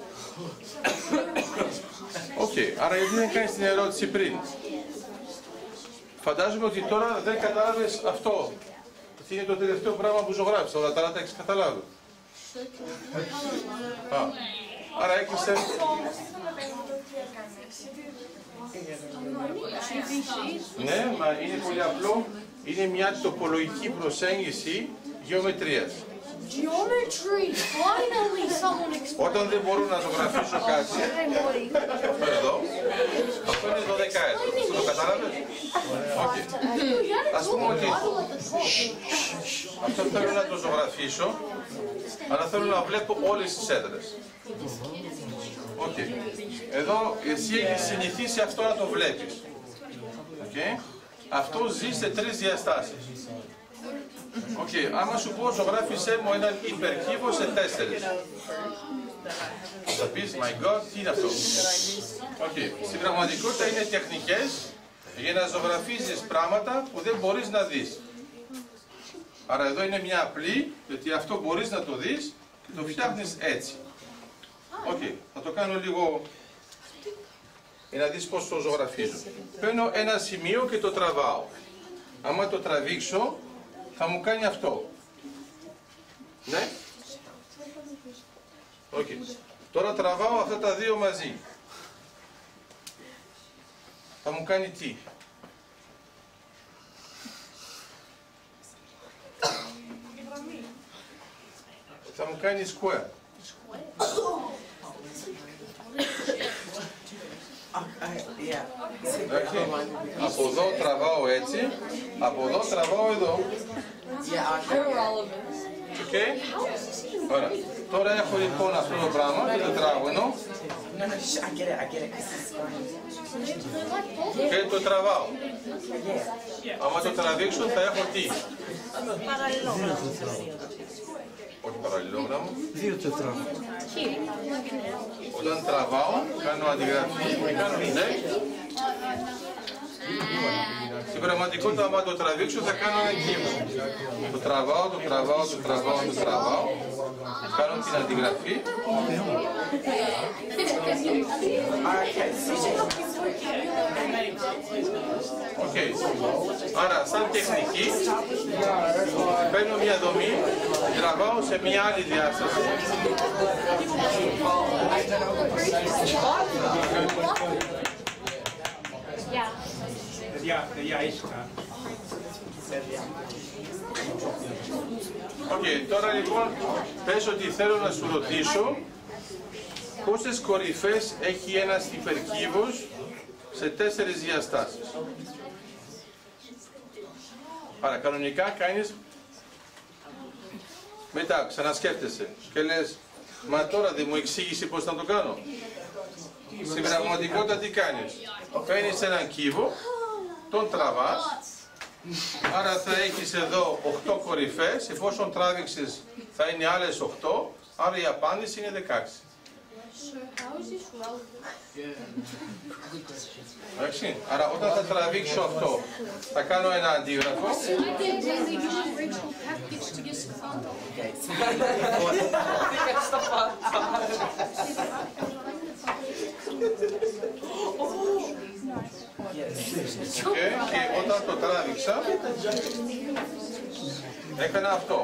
A: Οκ, okay. Άρα γιατί δεν κάνεις την ερώτηση πριν? Φαντάζομαι ότι τώρα δεν κατάλαβες αυτό. Τι είναι το τελευταίο πράγμα που ζωγράφεις, όλα τα άλλα τα έχεις καταλάβει. Α, Άρα έκλεισε. Ναι, μα είναι πολύ απλό. Είναι μια τοπολογική προσέγγιση γεωμετρίας. Όταν δεν μπορώ να ζωγραφίσω κάτι, αυτό εδώ, αυτό είναι δωδεκάετρο. Το κατάλαβες? Όχι. Ας πούμε ότι αυτό θέλω να το ζωγραφίσω, αλλά θέλω να βλέπω όλες τις έδρες. Okay. Εδώ εσύ έχεις συνηθίσει αυτό να το βλέπεις. Okay. Αυτό ζει σε τρεις διαστάσεις. Okay. Άμα σου πω ζωγράφησέ μου έναν υπερκύβο σε τέσσερις. Θα πεις, my God, τι είναι αυτό. Okay. Στην πραγματικότητα είναι τεχνικές για να ζωγραφίζεις πράγματα που δεν μπορείς να δεις. Άρα εδώ είναι μια απλή, γιατί αυτό μπορείς να το δεις και το φτιάχνεις έτσι. Οκ, okay. Θα το κάνω λίγο για να δεις πώς το ζωγραφίζω. Παίρνω ένα σημείο και το τραβάω. Άμα το τραβήξω, θα μου κάνει αυτό. Ναι. Οκ. Okay. Τώρα τραβάω αυτά τα δύο μαζί. Θα μου κάνει τι. Θα μου κάνει square. Εντάξει, από εδώ τραβάω έτσι, από εδώ τραβάω εδώ. Οκ. Ωραία. Τώρα έχω λοιπόν αυτό το πράγμα, το τετράγωνο. Και το τραβάω. Άμα το τραβήξω θα έχω τι.
D: Παραλληλόγραμμο.
A: Όχι παραλληλόγραμμο.
H: Δύο τετράγωνα.
A: Όταν τραβάω, κάνω αντιγραφή και κάνω ναι. Στην πραγματικότητα, άμα το τραβήξω, θα κάνω ένα κύμα. Το τραβάω, το τραβάω, το τραβάω, το τραβάω. Κάνω την αντιγραφή. Οκ. Άρα, σαν τεχνική, παίρνω μια δομή, τραβάω σε μια άλλη διάσταση.
E: Παιδιά, παιδιά, ήσυχα.
A: Οκ, τώρα λοιπόν πες ότι θέλω να σου ρωτήσω πόσες κορυφές έχει ένας υπερκύβος σε τέσσερις διαστάσεις. Άρα κανονικά κάνεις, μετά ξανασκέφτεσαι και λες, μα τώρα δεν μου εξήγησε πώς να το κάνω. Στην πραγματικότητα τι κάνεις, παίρνεις έναν κύβο, τον τραβάς, άρα θα έχεις εδώ οκτώ κορυφές, εφόσον τράβηξες θα είναι άλλες οκτώ, άρα η απάντηση είναι δεκαέξι. Εντάξει, άρα όταν θα τραβήξω αυτό, θα κάνω ένα αντίγραφο. Okay, και όταν το τράβηξα, έκανα αυτό.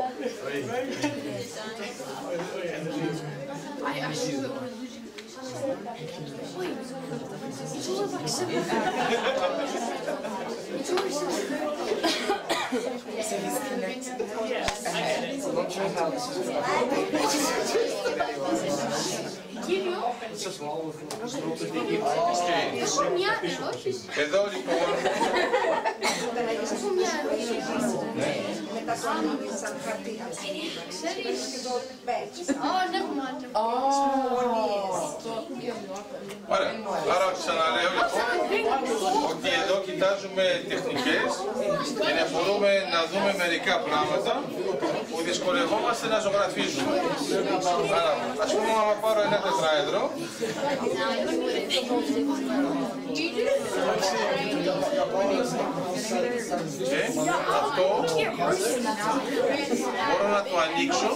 A: Εδώ λοιπόν Ωραία, άρα ξαναλέω λοιπόν ότι εδώ κοιτάζουμε τεχνικές και να μπορούμε να δούμε μερικά πράγματα που δυσκολευόμαστε να ζωγραφίζουμε. Άρα, ας πούμε, άμα πάρω ένα τετράεδρο, και αυτό μπορώ να το ανοίξω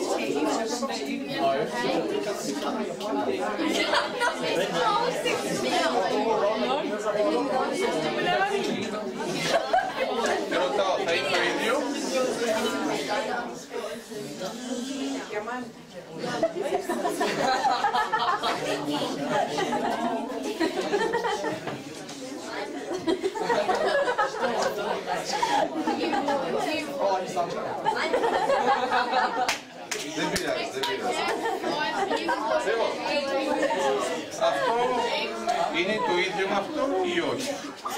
A: και ρωτάω, θα είναι το ίδιο? Δεν πειράζει, δεν πειράζει. Λοιπόν, αυτό είναι το ίδιο με αυτό ή όχι?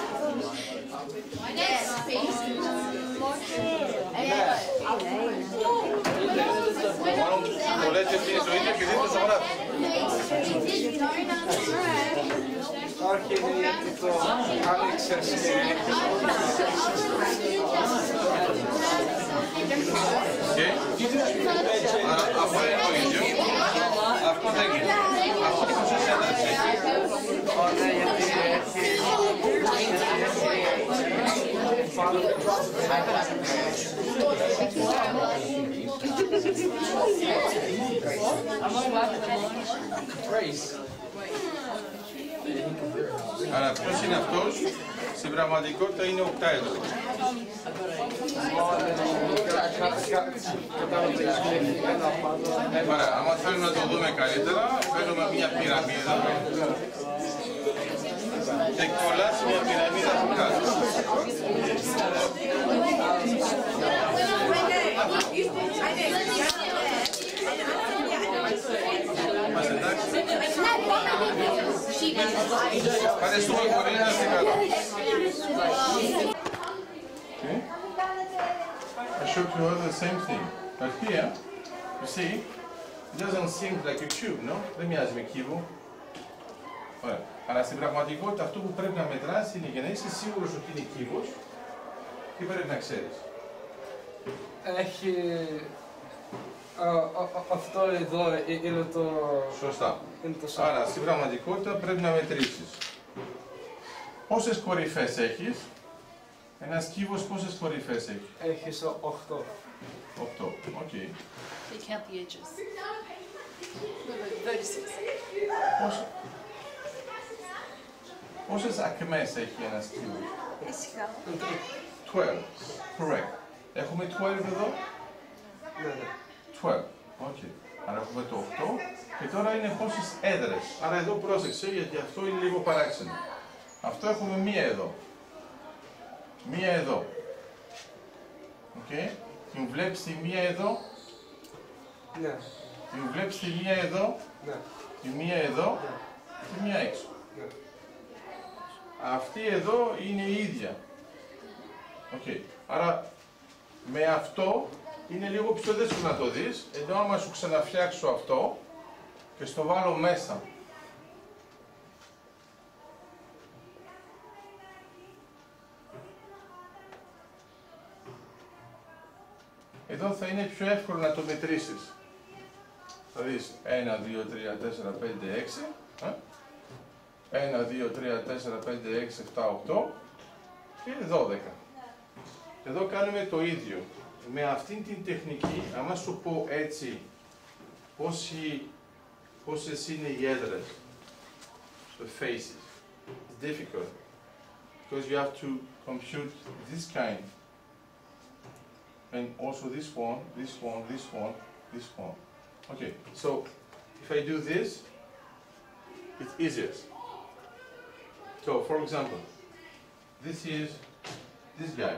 A: Μόνο το λέτε ότι είναι το ίδιο και δεν το ζωγράφει.
H: Όχι, είναι γιατί το άνοιξες και...
A: Άρα αυτό είναι το ίδιο, αυτό δεν είναι. Αυτό είναι πως εσύ ένταση.
H: Ωραία, γιατί
A: Άρα ποιος είναι αυτός? Στην πραγματικότητα είναι οκτάεδρο. Άρα, άμα θέλουμε να το δούμε καλύτερα, παίρνουμε μια πυραμίδα και κολλάς μια πυραμίδα από κάτω. Είμαστε εντάξει? Ευχαριστούμε πολύ, να είστε καλά. Okay. I showed you all the same thing. But here, you see, it doesn't seem like a cube, no? Δεν μοιάζει με κύβο. Ωραία. Αλλά στην πραγματικότητα αυτό που πρέπει να μετράσεις είναι για να είσαι σίγουρος ότι είναι κύβος, τι πρέπει να ξέρεις?
H: έχει... Αυτό εδώ είναι το...
A: Σωστά.
H: Είναι το
A: Άρα στην πραγματικότητα πρέπει να μετρήσεις. Πόσες κορυφές έχεις? Ένας κύβος πόσες κορυφές έχει?
H: Έχεις οχτώ.
A: Οκτώ. Οκ.
B: They count the edges. Vertices.
A: Πόσε... Πόσες ακμές έχει ένας κύβος?
D: Ήσυχα.
A: twelve. Correct. Έχουμε twelve εδώ?
H: Ναι, ναι.
A: twelve. Οκ. Άρα έχουμε το οκτώ και τώρα είναι πόσες έδρες. Άρα εδώ πρόσεξε γιατί αυτό είναι λίγο παράξενο. Αυτό έχουμε μία εδώ. Μία εδώ. Οκ. Και μου βλέπεις τη μία εδώ.
H: Ναι.
A: Και μου βλέπεις τη μία εδώ.
H: Ναι.
A: Τη μία εδώ. Και μία έξω.
H: Ναι.
A: Αυτή εδώ είναι η ίδια. Οκ. Άρα με αυτό είναι λίγο πιο δύσκολο να το δεις, ενώ άμα σου ξαναφτιάξω αυτό και στο βάλω μέσα. Εδώ θα είναι πιο εύκολο να το μετρήσεις. Θα δεις ένα, δύο, τρία, τέσσερα, πέντε, έξι. ένα, δύο, τρία, τέσσερα, πέντε, έξι, επτά, οκτώ και δώδεκα. Εδώ κάνουμε το ίδιο. Με αυτήν την τεχνική, άμα σου πω έτσι, πόσοι, πόσες είναι οι έδρες, the faces, it's difficult, because you have to compute this kind, and also this one, this one, this one, this one. Okay, so if I do this, it's easier. So, for example, this is this guy.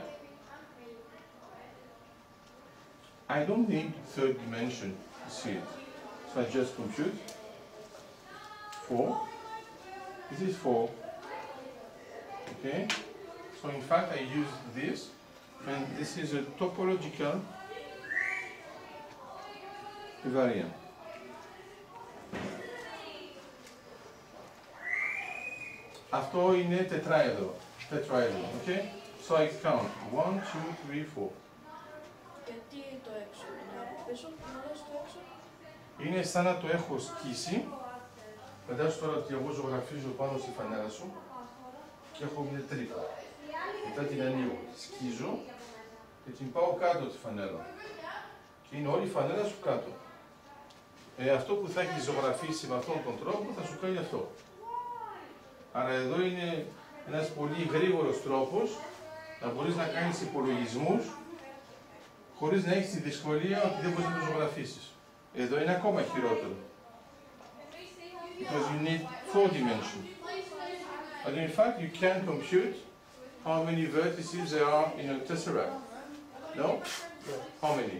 A: I don't need third dimension to see it. So I just compute four. This is four. Okay? So in fact I use this, and this is a topological invariant. Αυτό είναι τετράεδρο. Τετράεδρο. Okay? So I count one, two, three, four.
I: Γιατί το έξω είναι από πίσω, μόλις το έξω.
A: Είναι σαν να το έχω σκίσει. Φαντάσου τώρα ότι εγώ ζωγραφίζω πάνω στη φανέλα σου και έχω μια τρύπα. Μετά την ανοίγω, σκίζω και την πάω κάτω τη φανέλα. Και είναι όλη η φανέλα σου κάτω. Ε, αυτό που θα έχει ζωγραφίσει με αυτόν τον τρόπο θα σου κάνει αυτό. Άρα εδώ είναι ένας πολύ γρήγορος τρόπος να μπορείς να κάνεις υπολογισμούς χωρίς να έχεις τη δυσκολία ότι δεν μπορείς να το ζωγραφίσεις. Εδώ είναι ακόμα χειρότερο. Because you need four dimensions. But in fact, you can compute how many vertices there are in a tesseract. No? How many?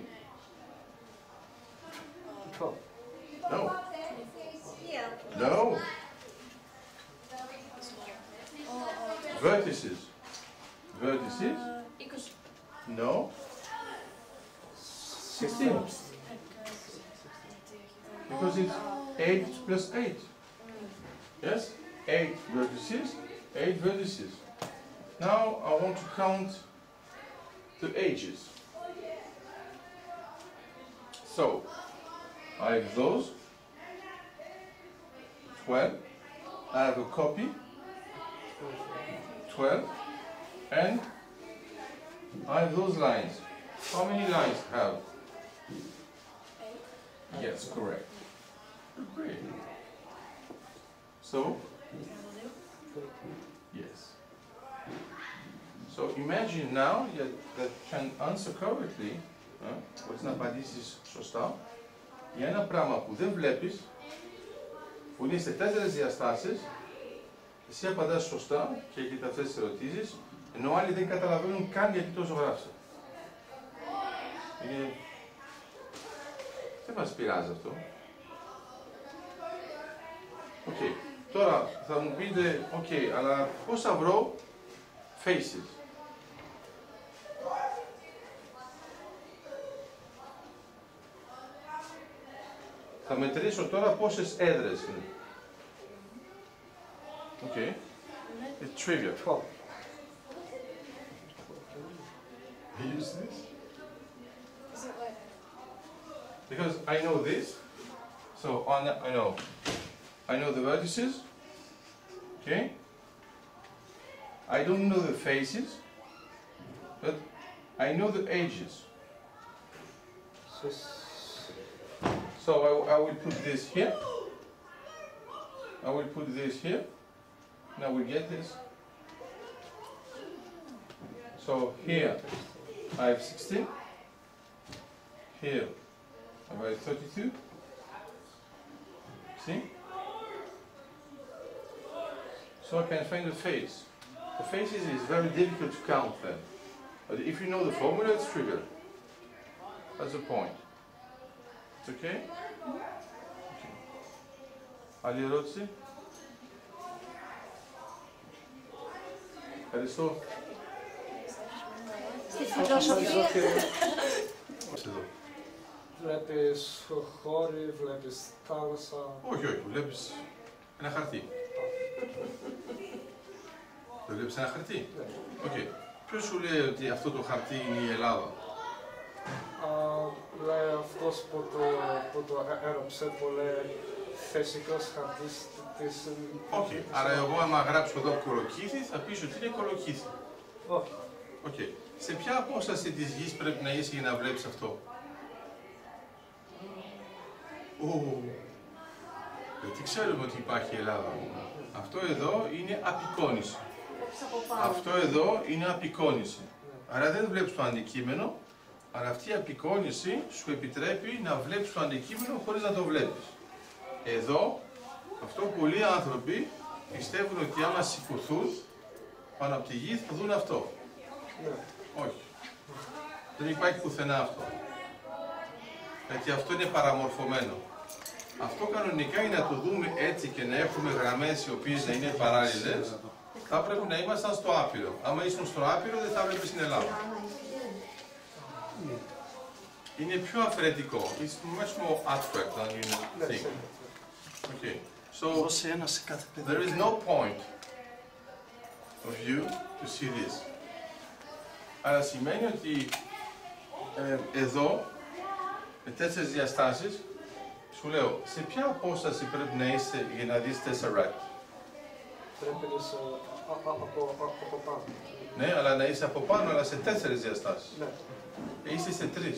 H: twelve.
A: No.
D: Yeah.
A: No. Vertices. Vertices?
B: είκοσι.
A: No. sixteen. Because it's eight plus eight. Yes? eight vertices, eight vertices. Now I want to count the ages. So, I have those, twelve, I have a copy, twelve, and I have those lines. How many lines have? Yes, correct. Great. So, yes. So imagine now that, that can answer correctly, μπορείς να απαντήσεις σωστά, για ένα πράγμα που δεν βλέπεις, που είναι σε τέσσερις διαστάσεις, εσύ απαντάς σωστά και έχετε αυτές τις ερωτήσεις, ενώ άλλοι δεν καταλαβαίνουν καν γιατί το ζωγράφισα. Είναι... Δεν μας πειράζει αυτό. Οκ. Okay. Τώρα θα μου πείτε, οκ, okay, αλλά πώς θα βρω faces. Θα μετρήσω τώρα πόσες έδρες είναι. Οκ. Okay. It's trivial.
H: twelve.
A: You use this? Because I know this, so on, I know, I know the vertices, okay? I don't know the faces, but I know the ages. So I, I will put this here, I will put this here, now we get this. So here I have sixteen, here I have thirty-two, see? So I can find the face. The faces is very difficult to count then. But if you know the formula, it's trivial. That's the point. It's okay? Okay. Άλλη ερώτηση? Ευχαριστώ.
D: Στη φιλοσοφία.
A: Εδώ.
H: Βλέπεις χώροι, βλέπεις θάλασσα.
A: Όχι, όχι, βλέπεις ένα χαρτί. Δεν βλέπεις ένα χαρτί. Οκ. Okay. Ποιος σου λέει ότι αυτό το χαρτί είναι η Ελλάδα?
H: Α, λέει αυτός που το, που το έγραψε, που λέει φυσικός χαρτής της...
A: Οκ. Okay. Άρα εγώ άμα γράψω εδώ κολοκύθι θα πεις ότι είναι κολοκύθι.
H: Όχι.
A: Οκ. Okay. Σε ποια απόσταση της γης πρέπει να είσαι για να βλέπεις αυτό? Oh. Γιατί ξέρουμε ότι υπάρχει η Ελλάδα. Αυτό εδώ είναι απεικόνιση. Αυτό εδώ είναι απεικόνιση. Άρα δεν βλέπεις το αντικείμενο, αλλά αυτή η απεικόνιση σου επιτρέπει να βλέπεις το αντικείμενο χωρίς να το βλέπεις. Εδώ, αυτό πολλοί άνθρωποι πιστεύουν ότι άμα σηκωθούν πάνω από τη γη θα δουν αυτό. Όχι. Δεν υπάρχει πουθενά αυτό. Γιατί αυτό είναι παραμορφωμένο. Αυτό κανονικά είναι να το δούμε έτσι και να έχουμε γραμμές οι οποίες να είναι παράλληλες, θα πρέπει να ήμασταν στο άπειρο. Άμα ήσουν στο άπειρο δεν θα βλέπεις την Ελλάδα. Είναι πιο αφαιρετικό. It's much more abstract than you think. Okay. So there is no point of you to see this. Άρα σημαίνει ότι ε, εδώ, με τέσσερις διαστάσεις, σου λέω, σε ποια απόσταση πρέπει να είσαι για να δεις tesseract?
H: Πρέπει να είσαι από πάνω.
A: Ναι, αλλά να είσαι από πάνω, αλλά σε τέσσερις διαστάσεις.
H: Ναι.
A: Ε, είσαι σε τρεις.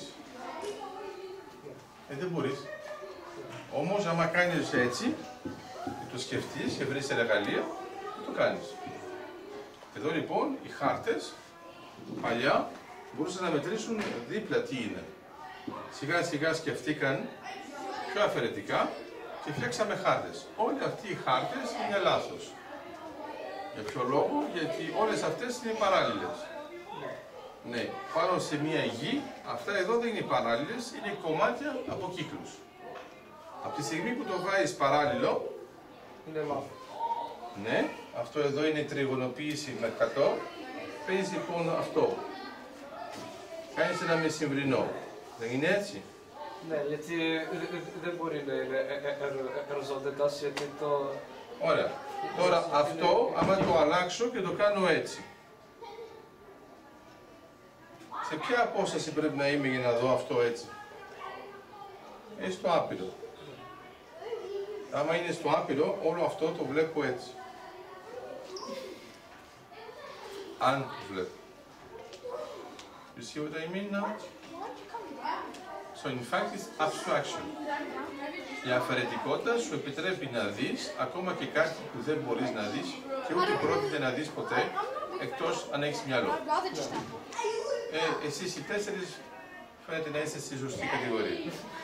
A: Ε, δεν μπορείς. Όμως, άμα κάνεις έτσι, και το σκεφτείς και βρεις εργαλεία, το κάνεις. Εδώ λοιπόν, οι χάρτες, παλιά, μπορούσαν να μετρήσουν δίπλα τι είναι. Σιγά σιγά σκεφτήκαν πιο αφαιρετικά και φτιάξαμε χάρτες. Όλοι αυτοί οι χάρτες είναι λάθος. Για ποιο λόγο? Γιατί όλες αυτές είναι παράλληλες. Ναι, πάνω σε μία γη, αυτά εδώ δεν είναι παράλληλες, είναι κομμάτια από κύκλους. Από τη στιγμή που το βάζεις παράλληλο,
H: είναι λάθος.
A: Ναι, αυτό εδώ είναι τριγωνοποίηση με εκατό. Παίρνεις λοιπόν αυτό. Κάνεις ένα μεσημβρινό. Δεν είναι έτσι?
H: Ναι, γιατί δεν μπορεί να είναι ερωζοντετάς, γιατί το...
A: Ωραία. Τώρα αυτό, άμα το αλλάξω και το κάνω έτσι. Σε ποια απόσταση πρέπει να είμαι για να δω αυτό έτσι? Είναι στο άπειρο. Άμα είναι στο άπειρο, όλο αυτό το βλέπω έτσι. Αν το βλέπω. You see what I mean now? So in fact it's abstraction. Η αφαιρετικότητα σου επιτρέπει να δεις ακόμα και κάτι που δεν μπορείς να δεις και ούτε πρόκειται να δεις ποτέ, εκτός αν έχεις μυαλό. Ε, εσείς οι τέσσερις φαίνεται να είστε στη σωστή κατηγορία.